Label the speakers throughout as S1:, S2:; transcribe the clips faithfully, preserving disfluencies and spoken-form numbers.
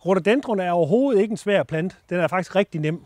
S1: Rhododendron er overhovedet ikke en svær plante. Den er faktisk rigtig nem.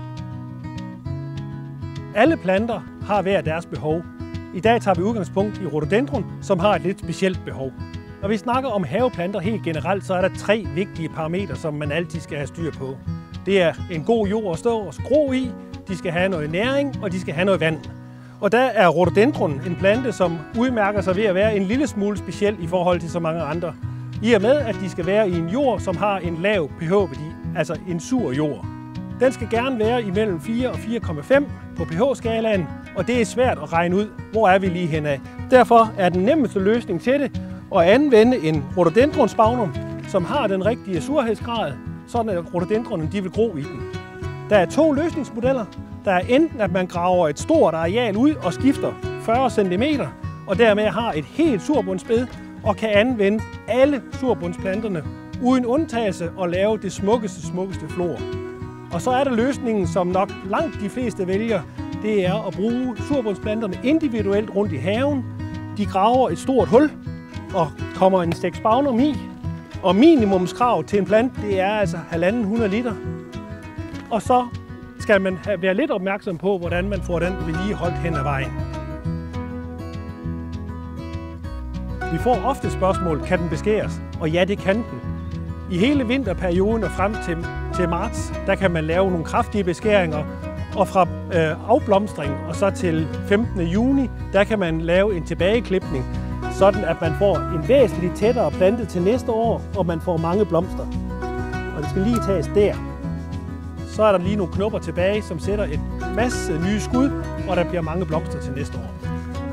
S1: Alle planter har hver deres behov. I dag tager vi udgangspunkt i rhododendron, som har et lidt specielt behov. Når vi snakker om haveplanter helt generelt, så er der tre vigtige parametre, som man altid skal have styr på. Det er en god jord at stå og gro i, de skal have noget næring, og de skal have noget vand. Og der er rhododendron en plante, som udmærker sig ved at være en lille smule speciel i forhold til så mange andre. I og med, at de skal være i en jord, som har en lav pH-værdi, altså en sur jord. Den skal gerne være imellem fire og fire komma fem på pH-skalaen, og det er svært at regne ud, hvor er vi lige henad. Derfor er den nemmeste løsning til det at anvende en rhododendronspagnum, som har den rigtige surhedsgrad, sådan at rhododendronen de vil gro i den. Der er to løsningsmodeller. Der er enten, at man graver et stort areal ud og skifter fyrre centimeter, og dermed har et helt surbundsbed, og kan anvende alle surbundsplanterne uden undtagelse og lave det smukkeste, smukkeste flor. Og så er der løsningen, som nok langt de fleste vælger, det er at bruge surbundsplanterne individuelt rundt i haven. De graver et stort hul og kommer en stek spagnum i. Og minimumskrav til en plante, det er altså halvanden hundrede liter. Og så skal man være lidt opmærksom på, hvordan man får den vedligeholdt hen ad vejen. Vi får ofte spørgsmål, kan den beskæres? Og ja, det kan den. I hele vinterperioden og frem til, til marts, der kan man lave nogle kraftige beskæringer. Og fra øh, afblomstring og så til femtende juni, der kan man lave en tilbageklipning, sådan at man får en væsentligt tættere plante til næste år, og man får mange blomster. Og det skal lige tages der. Så er der lige nogle knopper tilbage, som sætter en masse nye skud, og der bliver mange blomster til næste år.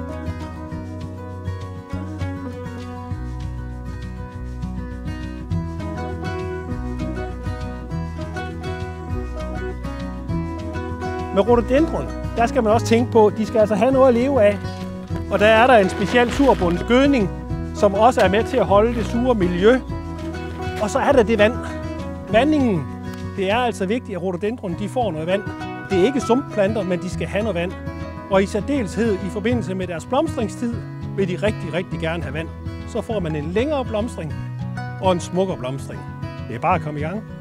S1: Med rhododendron, der skal man også tænke på, at de skal altså have noget at leve af. Og der er der en speciel surbundsgødning, som også er med til at holde det sure miljø. Og så er der det vand. Vandingen, det er altså vigtigt, at rhododendron de får noget vand. Det er ikke sumpplanter, men de skal have noget vand. Og i særdeleshed i forbindelse med deres blomstringstid, vil de rigtig, rigtig gerne have vand. Så får man en længere blomstring og en smukkere blomstring. Det er bare at komme i gang.